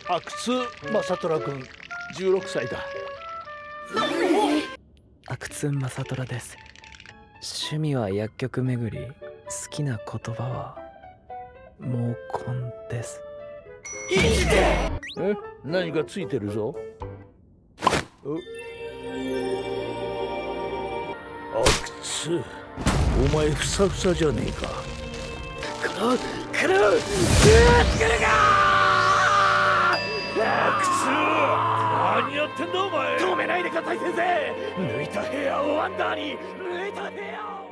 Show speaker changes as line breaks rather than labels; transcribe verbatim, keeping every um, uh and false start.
阿久津正虎君じゅうろくさいだ。
阿久津正虎です。趣味は薬局巡り、好きな言葉は毛根です。
生きて！え、何かついてるぞ。阿久津、お前ふさふさじゃねえか。このこのうわつくるか。阿久津、何やってんだお前。止めないでください先生。抜いた部屋をワンダーに抜いた部屋を。